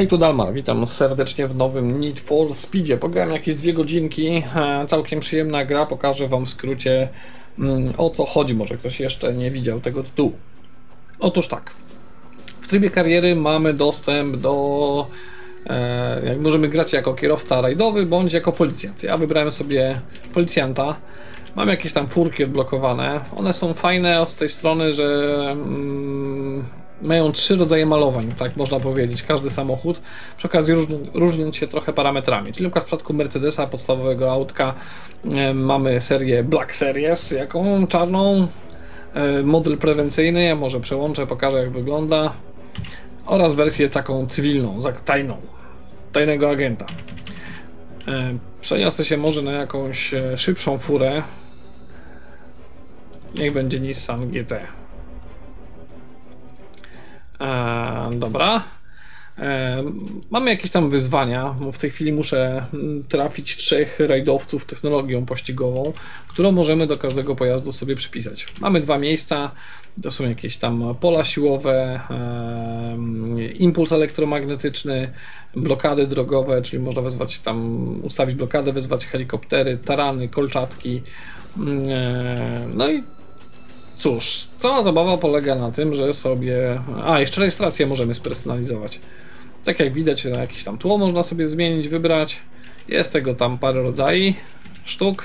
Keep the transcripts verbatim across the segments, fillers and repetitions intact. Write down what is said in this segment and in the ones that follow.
Hej, tu Dalmar, witam serdecznie w nowym Need for Speedzie. Pograłem jakieś dwie godzinki, całkiem przyjemna gra, pokażę wam w skrócie mm, o co chodzi, może ktoś jeszcze nie widział tego tytułu. Otóż tak, w trybie kariery mamy dostęp do... E, jak możemy grać jako kierowca rajdowy bądź jako policjant. Ja wybrałem sobie policjanta. Mam jakieś tam furki odblokowane. One są fajne z tej strony, że mm, mają trzy rodzaje malowań, tak można powiedzieć, każdy samochód. Przy okazji różni, różniąc się trochę parametrami. Czyli na przykład w przypadku Mercedesa, podstawowego autka, e, mamy serię Black Series, jaką czarną, e, model prewencyjny, ja może przełączę, pokażę jak wygląda, oraz wersję taką cywilną, tajną, tajnego agenta. E, przeniosę się może na jakąś e, szybszą furę. Niech będzie Nissan G T. E, dobra. E, mamy jakieś tam wyzwania. W tej chwili muszę trafić trzech rajdowców technologią pościgową, którą możemy do każdego pojazdu sobie przypisać. Mamy dwa miejsca. To są jakieś tam pola siłowe, e, impuls elektromagnetyczny, blokady drogowe, czyli można wezwać tam, ustawić blokadę, wezwać helikoptery, tarany, kolczatki. E, no i cóż, cała zabawa polega na tym, że sobie... A, jeszcze rejestrację możemy spersonalizować. Tak jak widać, jakieś tam tło można sobie zmienić, wybrać. Jest tego tam parę rodzajów sztuk.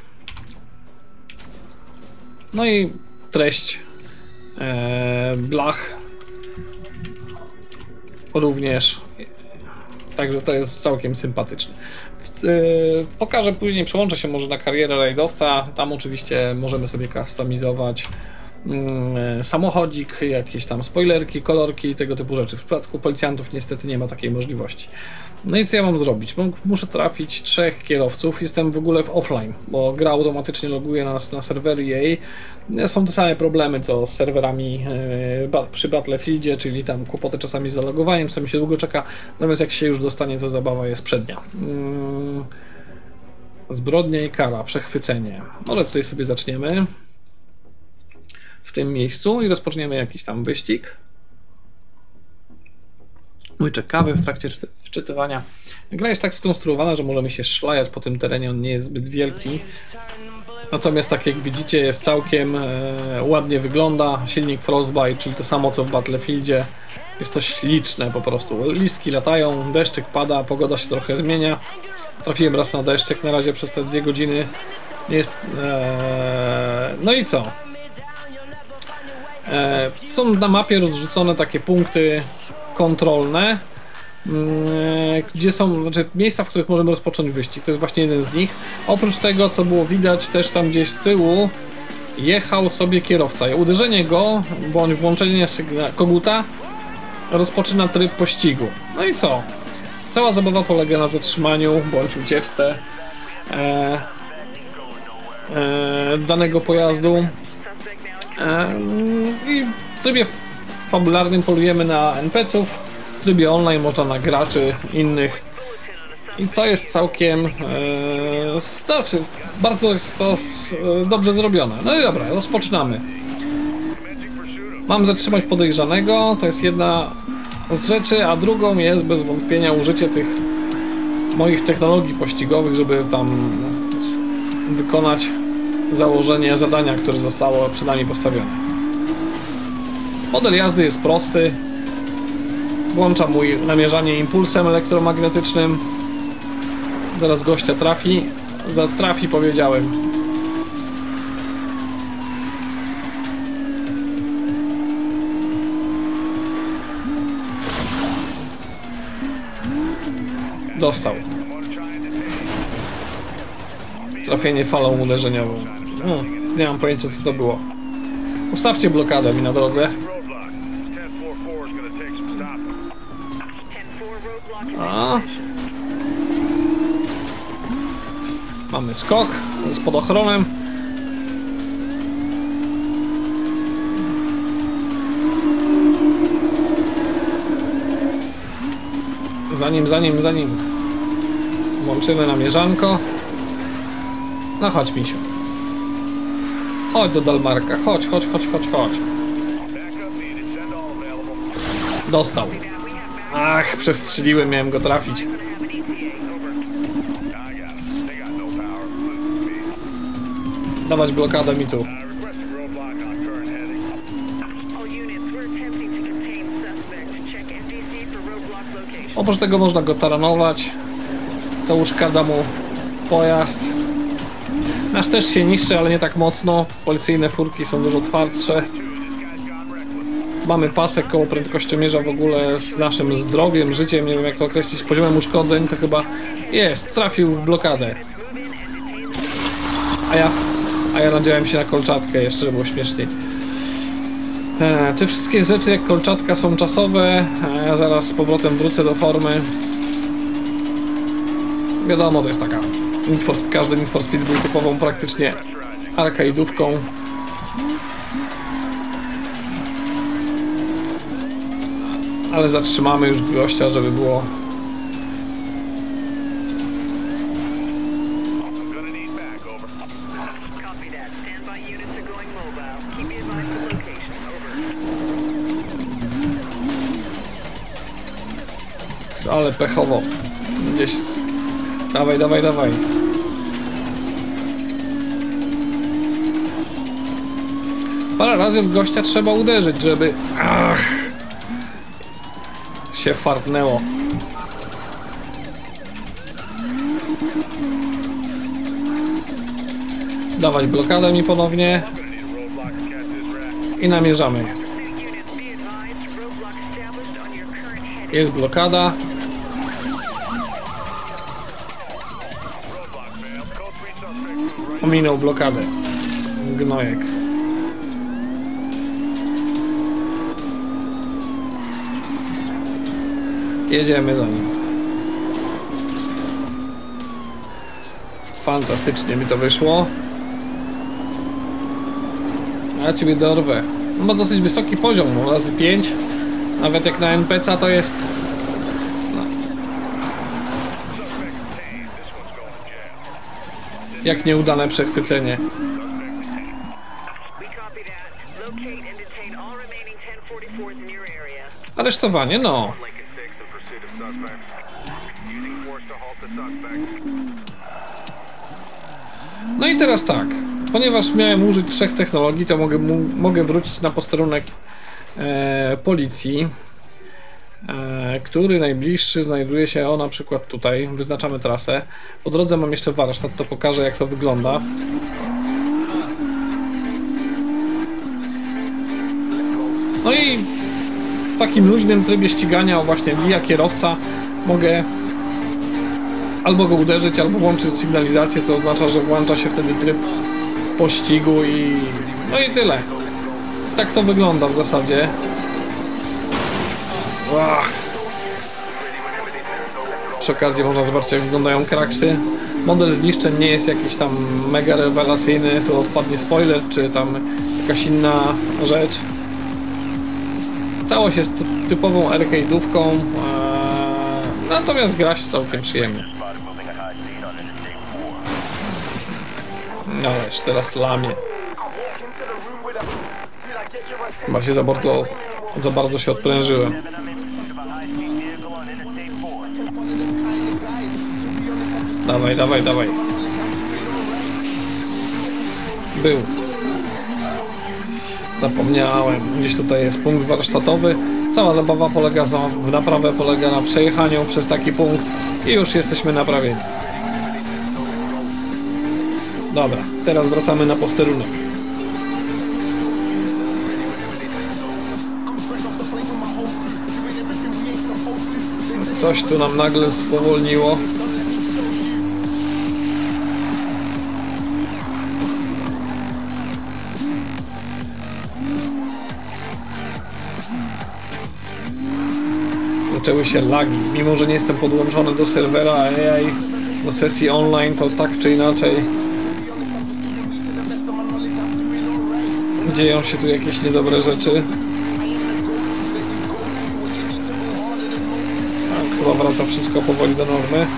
No i treść e, blach również. Także to jest całkiem sympatyczne. Yy, pokażę później, przełączę się może na karierę rajdowca. Tam oczywiście możemy sobie customizować yy, samochodzik, jakieś tam spoilerki, kolorki, tego typu rzeczy. W przypadku policjantów niestety nie ma takiej możliwości. No i co ja mam zrobić? Muszę trafić trzech kierowców. Jestem w ogóle w offline, bo gra automatycznie loguje nas na serwery jej. Są te same problemy co z serwerami yy, przy Battlefieldzie, czyli tam kłopoty czasami z zalogowaniem, czasami się długo czeka, natomiast jak się już dostanie, to zabawa jest przednia. Yy, zbrodnia i kara, przechwycenie. Może tutaj sobie zaczniemy w tym miejscu i rozpoczniemy jakiś tam wyścig. Łyczek kawy w trakcie czyty wczytywania. Gra jest tak skonstruowana, że możemy się szlajać po tym terenie, on nie jest zbyt wielki. Natomiast tak jak widzicie, jest całkiem e, ładnie wygląda. Silnik Frostbite, czyli to samo co w Battlefieldzie. Jest to śliczne po prostu. Listki latają, deszczyk pada, pogoda się trochę zmienia. Trafiłem raz na deszczyk, na razie przez te dwie godziny jest... E, no i co? E, są na mapie rozrzucone takie punkty kontrolne, gdzie są, znaczy miejsca, w których możemy rozpocząć wyścig. To jest właśnie jeden z nich. Oprócz tego, co było widać też tam gdzieś z tyłu, jechał sobie kierowca. Uderzenie go, bądź włączenie koguta rozpoczyna tryb pościgu. No i co? Cała zabawa polega na zatrzymaniu bądź ucieczce e, e, danego pojazdu. E, I w trybie fabularnym polujemy na en pe ce ów, w trybie online można na graczy innych i to jest całkiem e, znaczy, bardzo jest to e, dobrze zrobione. No i dobra, rozpoczynamy. Mam zatrzymać podejrzanego, to jest jedna z rzeczy, a drugą jest bez wątpienia użycie tych moich technologii pościgowych, żeby tam wykonać założenie zadania, które zostało przed nami postawione. Model jazdy jest prosty. Włączam mój namierzanie impulsem elektromagnetycznym. Zaraz gościa trafi. Zatrafi, powiedziałem. Dostał. Trafienie falą uderzeniową. No, nie mam pojęcia, co to było. Ustawcie blokadę mi na drodze. A. Mamy skok z spadochronem. Zanim, zanim, zanim włączymy namierzanko. No chodź, misiu. Chodź do Dalmarka, chodź, chodź, chodź, chodź, chodź. Dostał. Ach, przestrzeliłem, miałem go trafić. Dawać blokadę mi tu. Oprócz tego można go taranować, co uszkadza mu pojazd. Nasz też się niszczy, ale nie tak mocno. Policyjne furki są dużo twardsze. Mamy pasek koło prędkościomierza w ogóle z naszym zdrowiem, życiem, nie wiem jak to określić, poziomem uszkodzeń, to chyba jest, trafił w blokadę. A ja, a ja nadziałem się na kolczatkę, jeszcze żeby było śmieszniej. E, te wszystkie rzeczy jak kolczatka są czasowe, a ja zaraz z powrotem wrócę do formy. Wiadomo, to jest taka, Need for, każdy Need for Speed był typową praktycznie arcade'ówką. Ale zatrzymamy już gościa, żeby było. Ale pechowo. Gdzieś. Dawaj, dawaj, dawaj. Parę razy w gościa trzeba uderzyć, żeby. Ach. Się fartnęło. Dawać blokadę mi ponownie. I namierzamy. Jest blokada. Ominął blokadę. Gnojek. Jedziemy za nim. Fantastycznie mi to wyszło. Ja ciebie dorwę. No ma dosyć wysoki poziom, no razy pięć. Nawet jak na N P C to jest. No. Jak nieudane przechwycenie. Aresztowanie, no. No i teraz tak, ponieważ miałem użyć trzech technologii, to mogę, mogę wrócić na posterunek e, policji, e, który najbliższy znajduje się, o na przykład tutaj, wyznaczamy trasę. Po drodze mam jeszcze warsztat, to pokażę jak to wygląda. No i w takim luźnym trybie ścigania, o właśnie mija kierowca, mogę albo go uderzyć, albo włączyć sygnalizację, co oznacza, że włącza się wtedy tryb pościgu i... no i tyle. Tak to wygląda w zasadzie. Uah. Przy okazji można zobaczyć jak wyglądają kraksy. Model zniszczeń nie jest jakiś tam mega rewelacyjny, tu odpadnie spoiler, czy tam jakaś inna rzecz. Całość jest typową arcade'ówką, ee, natomiast gra się całkiem przyjemnie. Ależ teraz lamie. Chyba się za bardzo, za bardzo się odprężyłem. Dawaj, dawaj, dawaj. Był. Zapomniałem. Gdzieś tutaj jest punkt warsztatowy. Cała zabawa polega za, w naprawę polega na przejechaniu przez taki punkt i już jesteśmy naprawieni. Dobra, teraz wracamy na posterunek. Coś tu nam nagle spowolniło. Zaczęły się lagi, mimo że nie jestem podłączony do serwera A I, do sesji online, to tak czy inaczej dzieją się tu jakieś niedobre rzeczy. Tak, chyba wraca wszystko powoli do normy.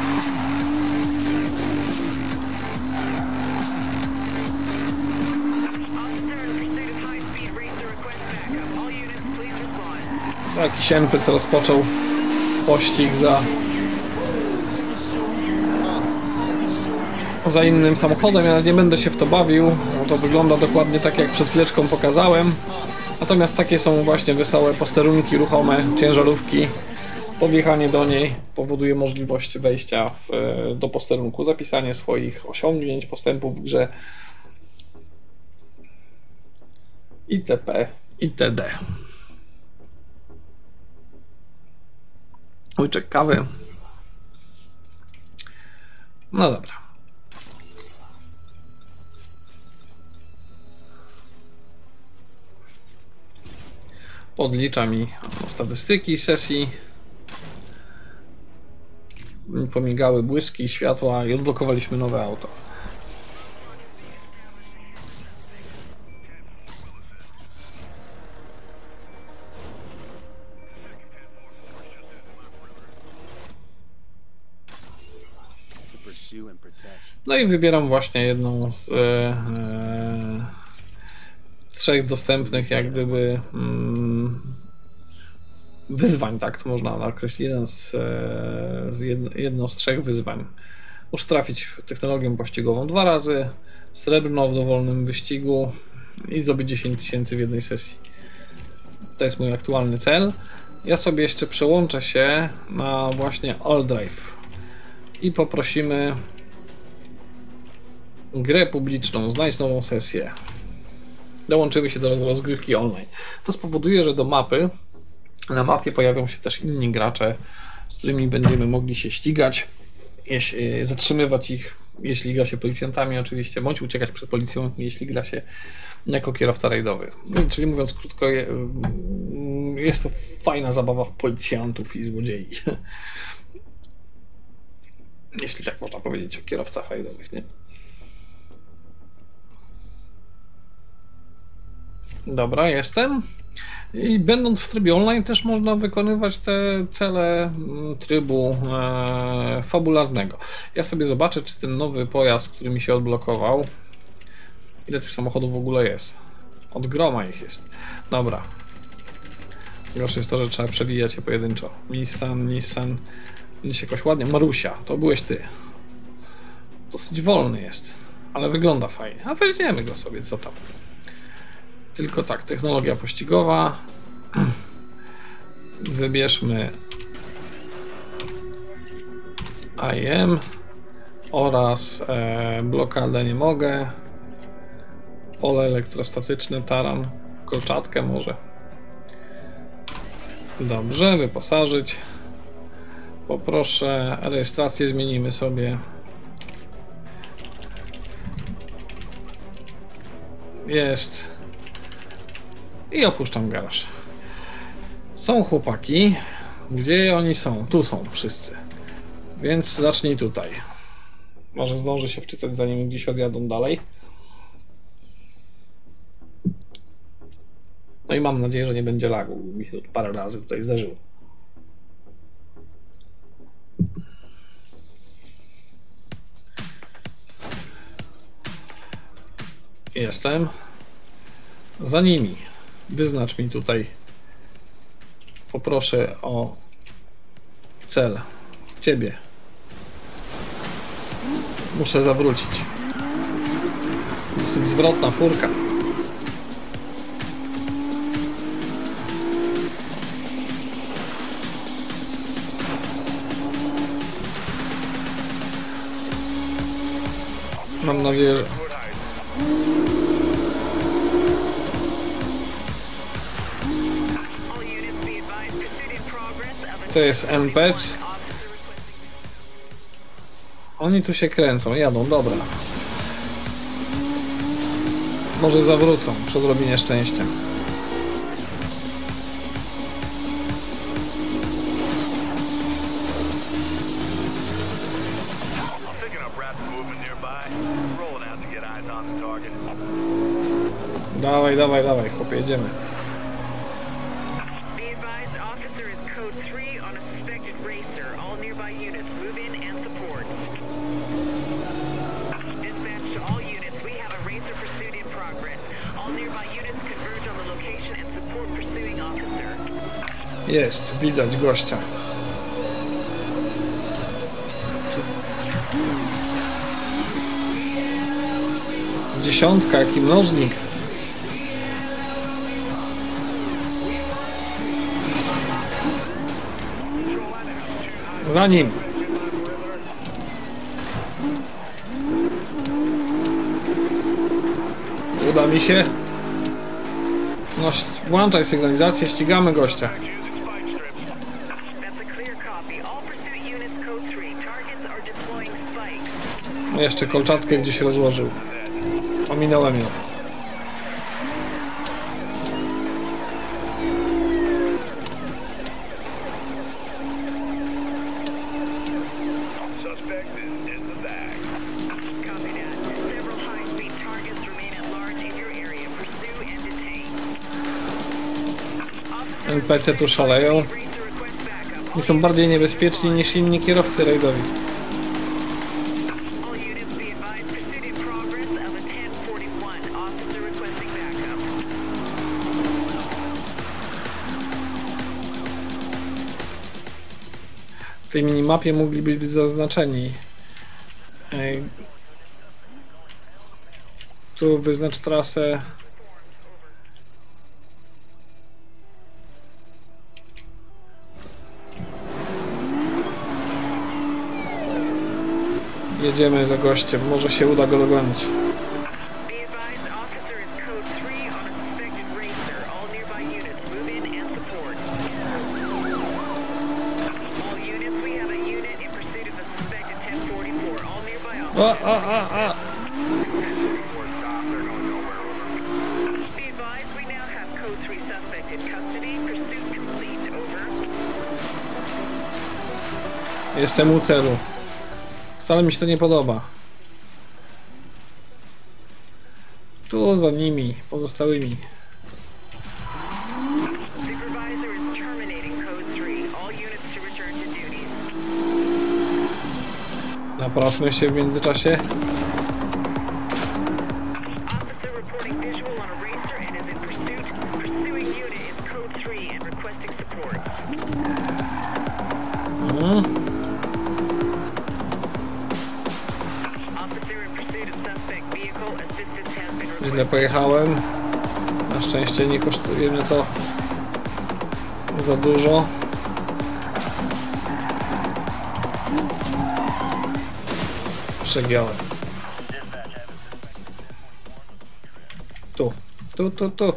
Jakiś N P C rozpoczął pościg za za innym samochodem. Ja nie będę się w to bawił, bo to wygląda dokładnie tak, jak przed chwileczką pokazałem. Natomiast takie są właśnie wesołe posterunki ruchome, ciężarówki. Podjechanie do niej powoduje możliwość wejścia w, do posterunku, zapisanie swoich osiągnięć, postępów w grze itp. itd. Łyczek kawy. No dobra. Podlicza mi statystyki sesji. Pomigały błyski światła i odblokowaliśmy nowe auto. No i wybieram właśnie jedną z e, e, trzech dostępnych jak gdyby mm, wyzwań, tak to można nakreślić, jeden z, z jedno, jedno z trzech wyzwań. Muszę trafić technologię pościgową dwa razy, srebrno w dowolnym wyścigu i zdobyć dziesięć tysięcy w jednej sesji. To jest mój aktualny cel. Ja sobie jeszcze przełączę się na właśnie All Drive i poprosimy grę publiczną, znajdź nową sesję. Dołączymy się do rozgrywki online. To spowoduje, że do mapy na mapie pojawią się też inni gracze, z którymi będziemy mogli się ścigać, jeśli, zatrzymywać ich, jeśli gra się policjantami oczywiście, bądź uciekać przed policją, jeśli gra się jako kierowca rajdowy. Czyli mówiąc krótko, jest to fajna zabawa w policjantów i złodziei. Jeśli tak można powiedzieć o kierowcach rajdowych, nie? Dobra, jestem. I będąc w trybie online też można wykonywać te cele trybu e, fabularnego. Ja sobie zobaczę, czy ten nowy pojazd, który mi się odblokował, ile tych samochodów w ogóle jest. Od groma ich jest. Dobra. Gorsze jest to, że trzeba przebijać je pojedynczo. Nissan, Nissan. Będzie się jakoś ładnie. Marusia, to byłeś ty. Dosyć wolny jest, ale wygląda fajnie. A weźmiemy go sobie, co tam. Tylko tak, technologia pościgowa. Wybierzmy I am oraz e, blokadę nie mogę. Pole elektrostatyczne, taran, kolczatkę może. Dobrze, wyposażyć. Poproszę rejestrację, zmienimy sobie. Jest. I opuszczam garaż. Są chłopaki. Gdzie oni są? Tu są wszyscy. Więc zacznij tutaj. Może zdążę się wczytać, zanim gdzieś odjadą dalej. No i mam nadzieję, że nie będzie lagu. Mi się to parę razy tutaj zdarzyło. Jestem. Za nimi. Wyznacz mi tutaj. Poproszę o cel. Ciebie. Muszę zawrócić. Dosyć zwrotna furka. Mam nadzieję, że to jest N P C. Oni tu się kręcą, jadą, dobra. Może zawrócą przy odrobinie szczęścia. Dawaj, dawaj, dawaj, chłopie, jedziemy. Jest, widać gościa. Dziesiątka, jaki mnożnik. Za nim. Uda mi się. No, włączaj sygnalizację, ścigamy gościa. Jeszcze kolczatkę gdzieś rozłożył. Ominąłem ją. N P C tu szaleją i są bardziej niebezpieczni niż inni kierowcy rajdowi. W tej minimapie mogliby być zaznaczeni. Ej. Tu wyznacz trasę. Jedziemy za gościem, może się uda go dogonić. A, a, a, a. Jestem u celu. Wcale mi się to nie podoba. Tu za nimi, pozostałymi. Naprawmy się w międzyczasie. Mhm. Źle pojechałem. Na szczęście nie kosztuje mnie to za dużo. Przegiąłem. Tu, tu, tu, tu.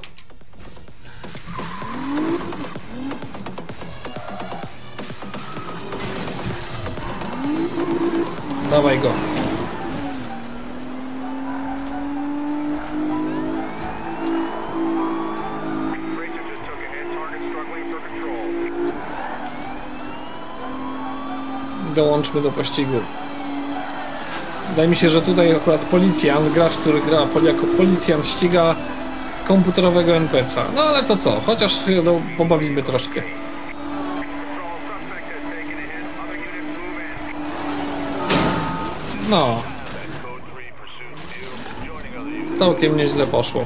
Dawaj go. Dołączmy do pościgu. Wydaje mi się, że tutaj akurat policjant, gracz, który gra jako policjant, ściga komputerowego N P C a. No ale to co? Chociaż no, pobawimy troszkę. No. Całkiem nieźle poszło.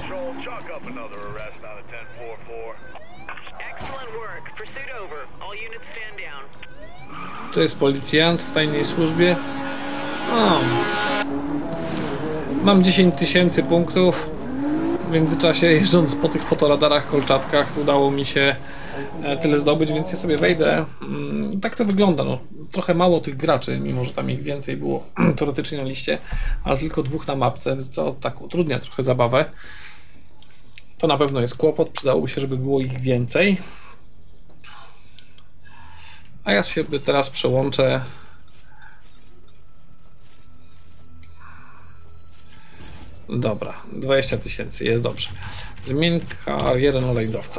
To jest policjant w tajnej służbie. O. Mam dziesięć tysięcy punktów. W międzyczasie, jeżdżąc po tych fotoradarach, kolczatkach, udało mi się tyle zdobyć, więc ja sobie wejdę. Tak to wygląda. No, trochę mało tych graczy, mimo że tam ich więcej było teoretycznie na liście, ale tylko dwóch na mapce, co tak utrudnia trochę zabawę. To na pewno jest kłopot. Przydałoby się, żeby było ich więcej. A ja się teraz przełączę. Dobra, dwadzieścia tysięcy, jest dobrze. Zmień karierę na rajdowca.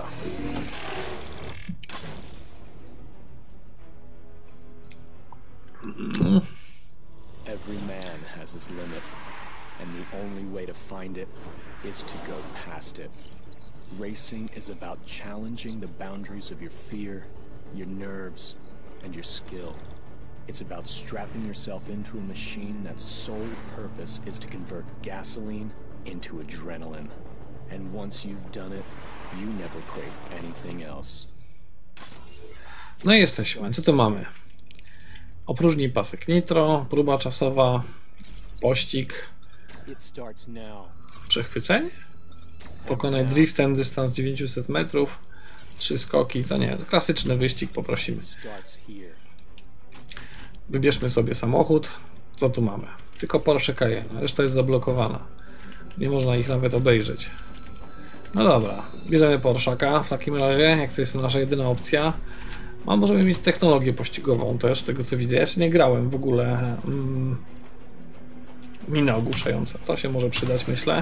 Hmm. Every man has his limit, and the only way to find it is to go past it. Racing is about challenging the boundaries of your fear, your nerves, and your skill. It's about strapping yourself into a machine that's sole purpose is to convert gasoline into adrenaline. And once you've done it, you never crave anything else. No i jesteśmy. Co tu mamy? Opróżnij pasek nitro, próba czasowa, pościg, It starts now. przechwycenie, pokonaj driftem dystans dziewięćset metrów, trzy skoki, to nie, klasyczny wyścig poprosimy. It starts here. Wybierzmy sobie samochód, co tu mamy? Tylko Porsche Cayenne, reszta jest zablokowana, nie można ich nawet obejrzeć. No dobra, bierzemy Porszaka w takim razie, jak to jest nasza jedyna opcja. A możemy mieć technologię pościgową też, z tego co widzę. Ja jeszcze nie grałem w ogóle. Mm, mina ogłuszająca, to się może przydać, myślę.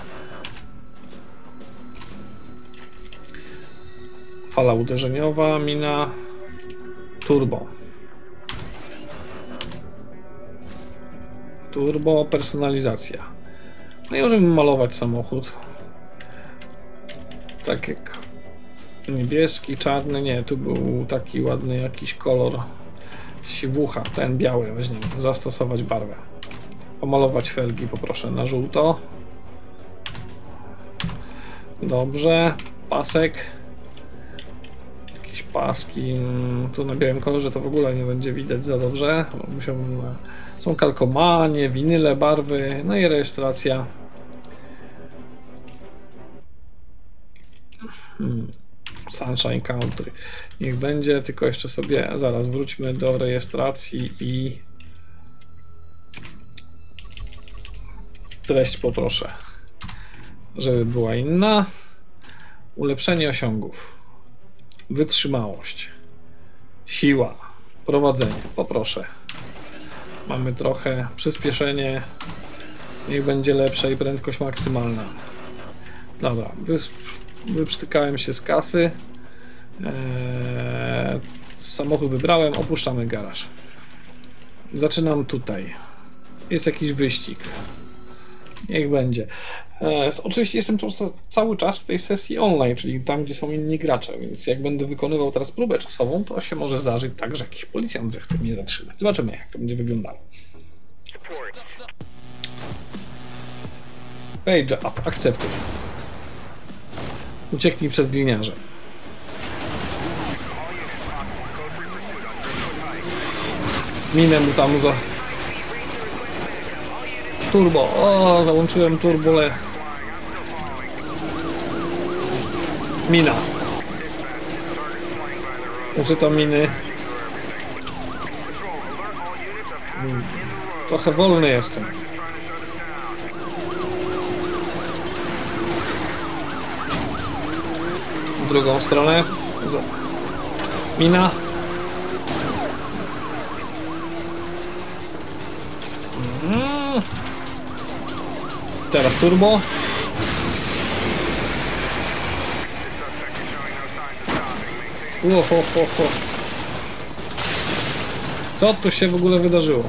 Fala uderzeniowa, mina, turbo. Turbo, personalizacja. No i możemy malować samochód. Tak jak niebieski, czarny, nie, tu był taki ładny jakiś kolor siwucha, ten biały weźmiemy, zastosować barwę. Pomalować felgi poproszę na żółto. Dobrze, pasek. Jakieś paski, tu na białym kolorze to w ogóle nie będzie widać za dobrze. Musiałbym... Są kalkomanie, winyle, barwy, no i rejestracja. Hmm. Sunshine Country. Niech będzie, tylko jeszcze sobie zaraz wróćmy do rejestracji i treść poproszę, żeby była inna. Ulepszenie osiągów. Wytrzymałość. Siła. Prowadzenie. Poproszę. Mamy trochę przyspieszenie. Niech będzie lepsze i prędkość maksymalna. Dobra. Wyprztykałem się z kasy. Eee, samochód wybrałem. Opuszczamy garaż. Zaczynam tutaj. Jest jakiś wyścig. Niech będzie. Eee, oczywiście jestem tu cały czas w tej sesji online, czyli tam, gdzie są inni gracze, więc jak będę wykonywał teraz próbę czasową, to się może zdarzyć tak, że jakiś policjant zechce mnie zatrzymać. Zobaczymy, jak to będzie wyglądało. Page up. Akceptuj. Ucieknij przed gliniarzem. Minę mu tam za... Turbo. O, załączyłem turbole. Mina. Użyto miny. Hmm. Trochę wolny jestem. W drugą stronę. Mina. Mm. Teraz turbo. Oho, ho, ho. Co tu się w ogóle wydarzyło?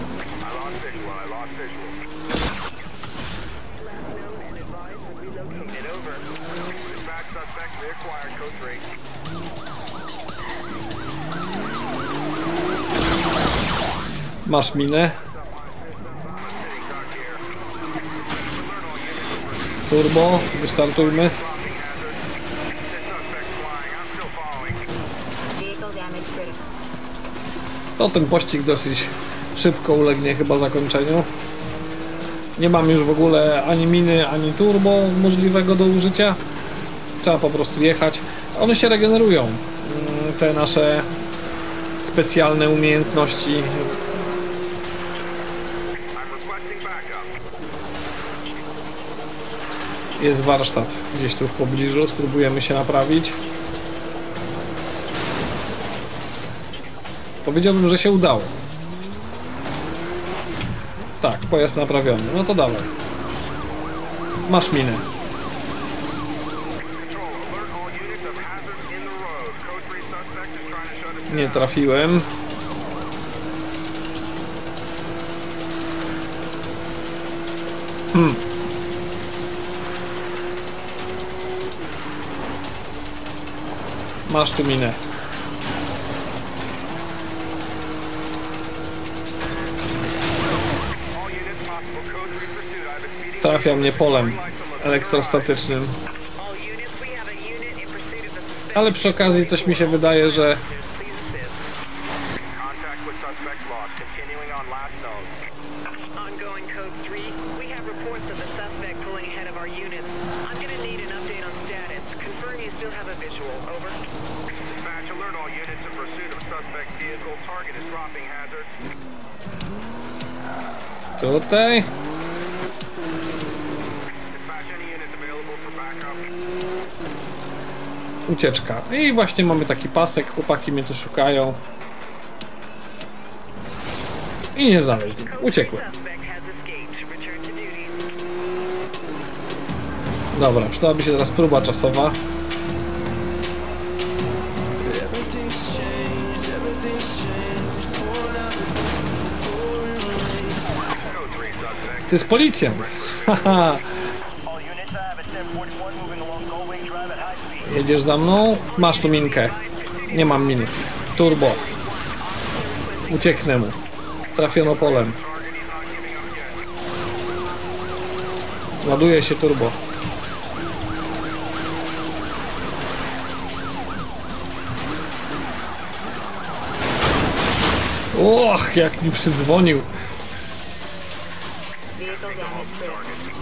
Masz minę. Turbo, wystartujmy. To ten pościg dosyć szybko ulegnie chyba zakończeniu. Nie mam już w ogóle ani miny, ani turbo możliwego do użycia. Trzeba po prostu jechać. One się regenerują. Te nasze specjalne umiejętności. Jest warsztat gdzieś tu w pobliżu. Spróbujemy się naprawić. Powiedziałbym, że się udało. Tak, pojazd naprawiony. No to dawaj. Masz minę. Nie trafiłem. Hmm. Masz tu minę. Trafia mnie polem elektrostatycznym. Ale przy okazji coś mi się wydaje, że Continuing on last zone. Ongoing code three. We have reports of the suspect pulling ahead of our units. I'm gonna need an update on status. Confirm you still have a visual. Over. Dispatch, alert all units in pursuit of suspect vehicle. Target is dropping hazards. Tutaj. Dispatch, any units available for backup? Ucieczka. I właśnie mamy taki pasek, chłopaki mnie tu szukają. I nie znaleźli. Uciekły. Suspect has escaped. Return to duty. Dobra, przydałaby się teraz próba czasowa. Code three suspect. To jest policjant. Haha. All units, I have a ten forty-one moving along Goldwing Drive at high speed. Jedziesz za mną? Masz tu minkę. Nie mam miny. Turbo. Ucieknę mu. Trafiono polem. Target is not giving up yet. Ładuje się turbo. Och, jak mi przydzwonił. Vehicle damage clear.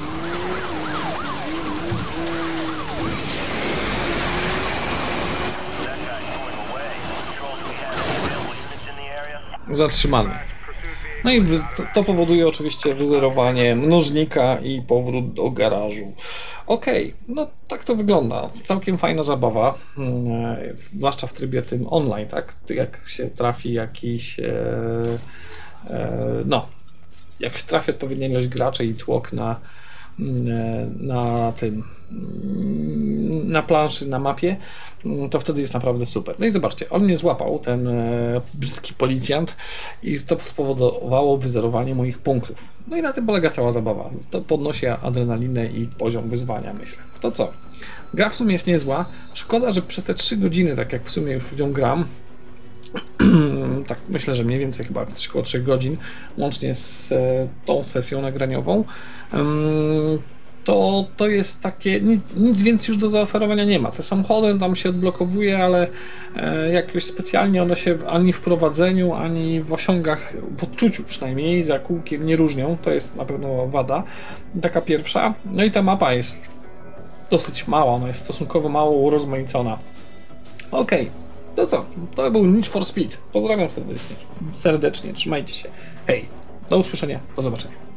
That guy's pulling away. Controls, we have available units in the area. Zatrzymany. No i wy- to, to powoduje oczywiście wyzerowanie mnożnika i powrót do garażu. Okej, no tak to wygląda. Całkiem fajna zabawa, mm, e, zwłaszcza w trybie tym online, tak? Jak się trafi jakiś, e, e, no, jak się trafi odpowiednia ilość graczy i tłok na, mm, e, na tym, mm, na planszy, na mapie, mm, to wtedy jest naprawdę super. No i zobaczcie, on mnie złapał, ten e, brzydki policjant, i to spowodowało wyzerowanie moich punktów. No i na tym polega cała zabawa. To podnosi adrenalinę i poziom wyzwania, myślę. To co? Gra w sumie jest niezła. Szkoda, że przez te trzy godziny, tak jak w sumie już w nią gram, tak myślę, że mniej więcej chyba około trzech godzin, łącznie z e, tą sesją nagraniową, em, to, to jest takie, nic, nic więcej już do zaoferowania nie ma. Te samochody tam się odblokowuje, ale e, jakoś specjalnie one się ani w prowadzeniu, ani w osiągach, w odczuciu przynajmniej, za kółkiem nie różnią. To jest na pewno wada. Taka pierwsza. No i ta mapa jest dosyć mała, ona jest stosunkowo mało urozmaicona. Okej, to co? To był Need for Speed. Pozdrawiam serdecznie. Serdecznie, trzymajcie się. Hej, do usłyszenia, do zobaczenia.